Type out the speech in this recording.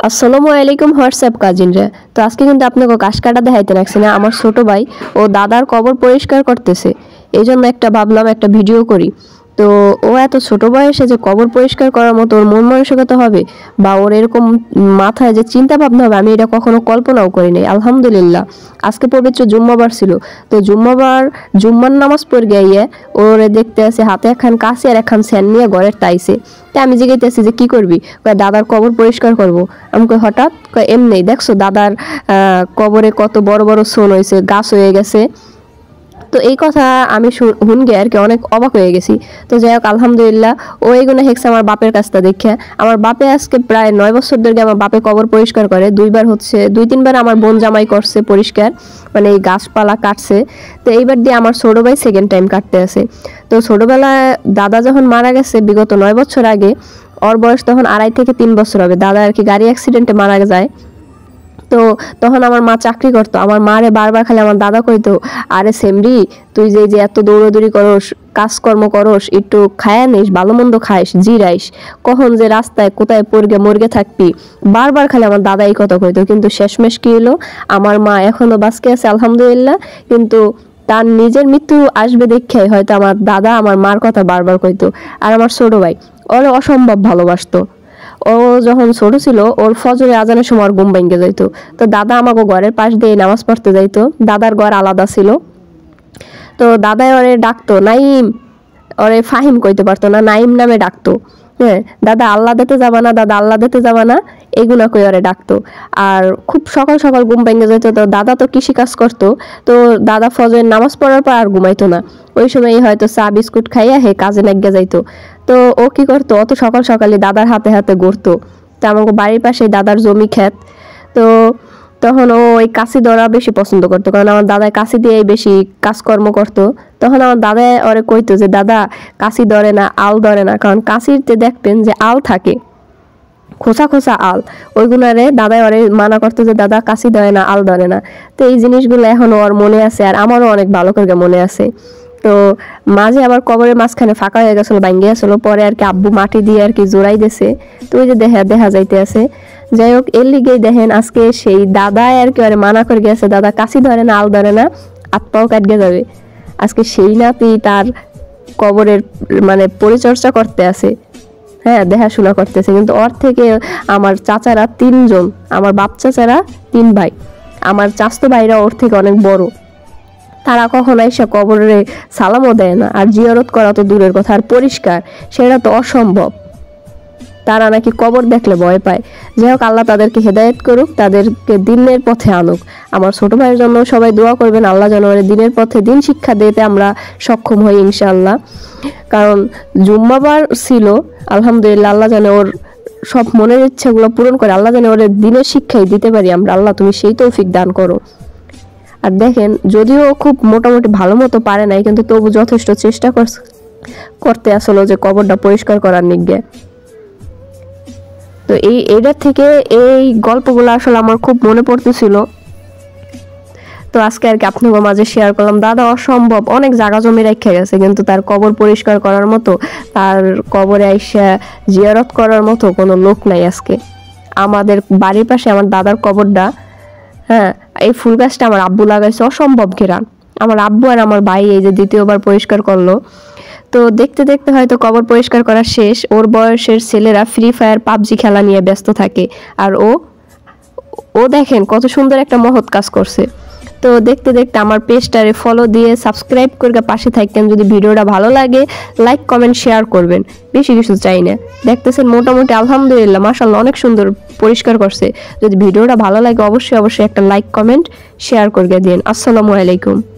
আসসালামু আলাইকুম হোয়াটসঅ্যাপ কাজিনরা। তো আজকে কিন্তু আপনাকে ঘাস কাটা দেখাইতে রাখছি না, আমার ছোট ভাই ও দাদার কবর পরিষ্কার করতেছে। এই জন্য একটা ভাবলাম একটা ভিডিও করি। তো ও এত ছোট বয়সে যে কবর পরিষ্কার করার মতো ওর মন মানসিকতা হবে বা ওর এরকম মাথায় যে চিন্তা ভাবনা হবে, আমি এটা কখনো কল্পনাও করিনি। আলহামদুলিল্লাহ, আজকে পবিত্র জুম্মাবার ছিল। তো জুম্মার নামাজ পড়ে গিয়ে ওরে দেখতে আসে হাতে একখান কাছে আর একখান স্যান নিয়ে ঘরের তাইছে। তাই আমি জিজ্ঞাসি যে কি করবি? দাদার কবর পরিষ্কার করব। আমাকে হঠাৎ এমনি দেখছো দাদার কবরে কত বড় বড় সোন হয়েছে, গাছ হয়ে গেছে। তো এই কথা আমি শুনগে আর কি অনেক অবাক হয়ে গেছি। তো যাই হোক, আলহামদুলিল্লাহ ও এইগুলো হেঁকছে আমার বাপের কাছটা দেখে। আমার বাপে আজকে প্রায় 9 বছর ধরে আমার বাপে কবর পরিষ্কার করে। 2বার হচ্ছে, 2-3বার আমার বোন জামাই করছে পরিষ্কার, মানে এই গাছপালা কাটছে। তো এইবার দিয়ে আমার ছোট ভাই সেকেন্ড টাইম কাটতে আছে। তো ছোটবেলায় দাদা যখন মারা গেছে বিগত 9 বছর আগে, ওর বয়স তখন 2.5 থেকে 3 বছর হবে। দাদা আর কি গাড়ি অ্যাক্সিডেন্টে মারা যায়। তো তখন আমার মা চাকরি করতো। আমার মারে বারবার খালি আমার দাদা কইতো, আরে সেমরি, তুই যে এত দৌড়াদৌড়ি করস, কাজকর্ম করস, একটু খায়া নিস, ভালো মন্দ খাইস, জিরাইস, কখন যে রাস্তায় কোথায় পড়গে মরগে থাকবি। বারবার খালি আমার দাদা এই কথা কইতো। কিন্তু শেষমেশ কি হলো, আমার মা এখনো বাঁচকে আছে আলহামদুলিল্লাহ। কিন্তু তার নিজের মৃত্যু আসবে দেখে হয়তো আমার দাদা আমার মার কথা বারবার কইতো। আর আমার ছোট ভাই ওরে অসম্ভব ভালোবাসতো। ও যখন ছোট ছিল ওর ফজরে আজানের সময় ঘুম ভেঙে যাইতো। তো দাদা আমাকে ঘরের পাশ দিয়ে নামাজ পড়তে যাইতো। দাদার ঘর আলাদা ছিল। তো দাদাই ওরে ডাকতো নাইম, ওরে ফাহিম কইতে পারতো না, নাইম নামে ডাকতো। হ্যাঁ, দাদা আল্লাহ দিতে যাবা না, দাদা আল্লাহ দিতে যাবা না, এগুলা কই ওরে ডাকতো। আর খুব সকাল সকাল ঘুম ভেঙে যেত। তো দাদা তো কৃষি কাজ করতো। তো দাদা ফজরের নামাজ পড়ার পর আর ঘুমাইতো না। ওই সময় হয়তো চা বিস্কুট খাইয়া হে কাজে নাগ্যা যাইতো। তো ও কি করতো, অত সকাল সকালে দাদার হাতে হাতে ঘুরতো। তো আমাকে বাড়ির পাশে দাদার জমি ক্ষেত। তো তখন ও ওই কাশি ধরা বেশি পছন্দ করতো, কারণ আমার দাদা কাশি দিয়েই বেশি কাজকর্ম করতো। তখন আমার দাদা ওরে কইতো যে দাদা কাশি ধরে না, আল ধরে না, কারণ কাশিতে দেখবেন যে আল থাকে, খোসা খোসা আল, ওইগুলারে দাদাই ওরে মানা করতো যে দাদা কাশি ধরে না, আল ধরে না। তো এই জিনিসগুলো এখনো ওর মনে আছে, আর আমারও অনেক ভালো করে মনে আছে। তো মাঝে আবার কবরের মাঝখানে ফাঁকা হয়ে গেছিল, ভাঙ্গে গেছিল, পরে আর কি আব্বু মাটি দিয়ে আর কি জোড়াই দিয়েছে। তো ওই যে দেখা যাইতে আছে। যাই হোক, এর লিগেই দেখেন আজকে সেই দাদাই আর কি ওরে মানা করে গেছে, দাদা কাশি ধরে না, আল ধরে না, হাত পাও কাটকে যাবে। আজকে সেই নাতি তার কবরের মানে পরিচর্যা করতে আছে, হ্যাঁ, দেখাশোনা করতেছে। কিন্তু ওর থেকে আমার চাচারা 3 জন, আমার বাপ চাচারা 3 ভাই, আমার চাচতো ভাইরা ওর থেকে অনেক বড়। তারা কখনো এসে কবরে সালামও দেয় না। আর জিয়ারত করা তো দূরের কথা, আর পরিষ্কার সেটা তো অসম্ভব। তারা নাকি কবর দেখলে ভয় পায়। যাই হোক, আল্লাহ তাদেরকে হেদায়েত করুক, তাদেরকে দিনের পথে আনুক। আমার ছোট ভাইয়ের জন্য সবাই দোয়া করবেন, আল্লাহ যেন ওর দিনের পথে দিন শিক্ষা দিতে আমরা সক্ষম হই ইনশাআল্লাহ। কারণ জুম্মাবার ছিল, আলহামদুলিল্লাহ, আল্লাহ যেন ওর সব মনের ইচ্ছাগুলো পূরণ করে, আল্লাহ যেন ওর দিনের শিক্ষাই দিতে পারি আমরা। আল্লাহ তুমি সেই তৌফিক দান করো। আর দেখেন, যদিও খুব মোটামুটি ভালো মতো পারে নাই, কিন্তু তবু যথেষ্ট চেষ্টা করতে আসলো যে কবরটা পরিষ্কার করার নিগে। তো এটার থেকে এই গল্পগুলো আসলে আমার খুব মনে পড়তেছিল। তো আজকে আর কি আপনাদের মাঝে শেয়ার করলাম। দাদা অসম্ভব অনেক জায়গা জমি রেখে গেছে, কিন্তু তার কবর পরিষ্কার করার মতো, তার কবরে আইসা জিয়ারত করার মতো কোনো লোক নাই আজকে। আমাদের বাড়ির পাশে আমার দাদার কবরটা, হ্যাঁ, এই ফুল গাছটা আমার আব্বু লাগাইছে, অসম্ভব ঘেরান। আমার আব্বু আর আমার ভাই এই যে 2য়বার পরিষ্কার করলো। তো দেখতে দেখতে হয়তো কবর পরিষ্কার করা শেষ। ওর বয়সের ছেলেরা ফ্রি ফায়ার পাবজি খেলা নিয়ে ব্যস্ত থাকে, আর ও দেখেন কত সুন্দর একটা মহৎ কাজ করছে। তো দেখতে দেখতে আমার পেজটারে ফলো দিয়ে সাবস্ক্রাইব করে পাশে থাকতেন। যদি ভিডিওটা ভালো লাগে লাইক কমেন্ট শেয়ার করবেন, বেশি কিছু চাই না। দেখতেছেন মোটামুটি আলহামদুলিল্লাহ মাশাআল্লাহ অনেক সুন্দর পরিষ্কার করছে। যদি ভিডিওটা ভালো লাগে অবশ্যই একটা লাইক কমেন্ট শেয়ার করে দিন। আসসালামু আলাইকুম।